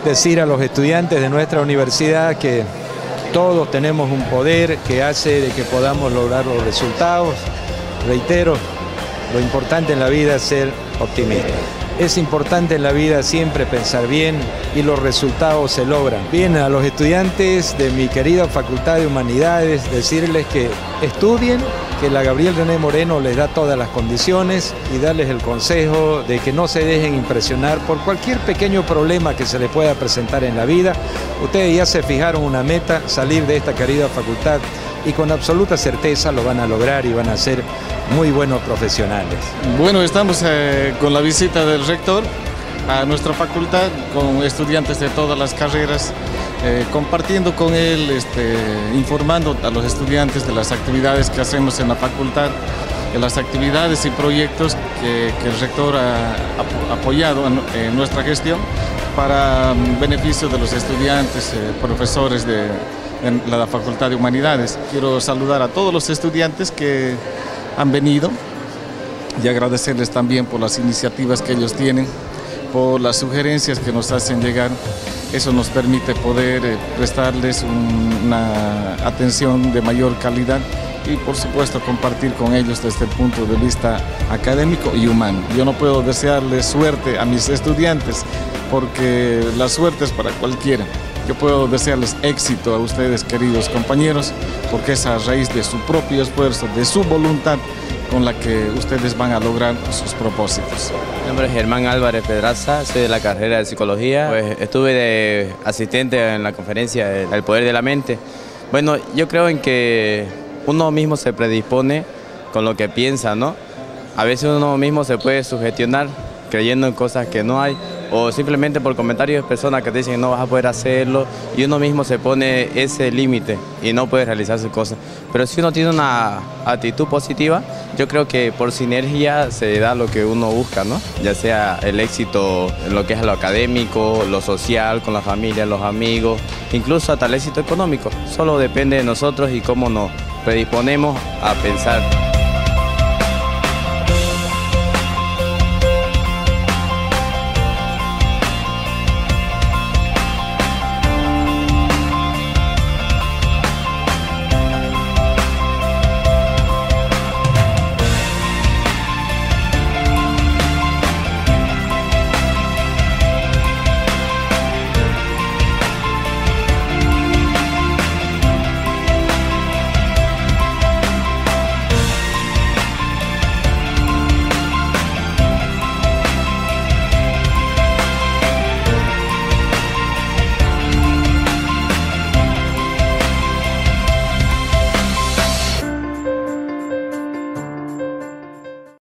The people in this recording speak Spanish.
decir a los estudiantes de nuestra universidad que todos tenemos un poder que hace de que podamos lograr los resultados. Reitero, lo importante en la vida es ser optimista. Es importante en la vida siempre pensar bien y los resultados se logran. Bien, a los estudiantes de mi querida Facultad de Humanidades, decirles que estudien, que la Gabriel René Moreno les da todas las condiciones y darles el consejo de que no se dejen impresionar por cualquier pequeño problema que se les pueda presentar en la vida. Ustedes ya se fijaron una meta, salir de esta querida facultad, y con absoluta certeza lo van a lograr y van a ser muy buenos profesionales. Bueno, estamos con la visita del rector a nuestra facultad, con estudiantes de todas las carreras, compartiendo con él, informando a los estudiantes de las actividades que hacemos en la facultad, de las actividades y proyectos que el rector ha apoyado en nuestra gestión para beneficio de los estudiantes, profesores en la Facultad de Humanidades. Quiero saludar a todos los estudiantes que han venido y agradecerles también por las iniciativas que ellos tienen, por las sugerencias que nos hacen llegar. Eso nos permite poder prestarles una atención de mayor calidad y, por supuesto, compartir con ellos desde el punto de vista académico y humano. Yo no puedo desearles suerte a mis estudiantes porque la suerte es para cualquiera. Yo puedo desearles éxito a ustedes, queridos compañeros, porque es a raíz de su propio esfuerzo, de su voluntad, con la que ustedes van a lograr sus propósitos. Mi nombre es Germán Álvarez Pedraza, soy de la carrera de Psicología. Pues estuve de asistente en la conferencia El Poder de la Mente. Bueno, yo creo en que uno mismo se predispone con lo que piensa, ¿no? A veces uno mismo se puede sugestionar creyendo en cosas que no hay, o simplemente por comentarios de personas que te dicen no vas a poder hacerlo, y uno mismo se pone ese límite y no puede realizar sus cosas. Pero si uno tiene una actitud positiva, yo creo que por sinergia se da lo que uno busca, ¿no? Ya sea el éxito en lo que es lo académico, lo social, con la familia, los amigos, incluso hasta el éxito económico. Solo depende de nosotros y cómo nos predisponemos a pensar.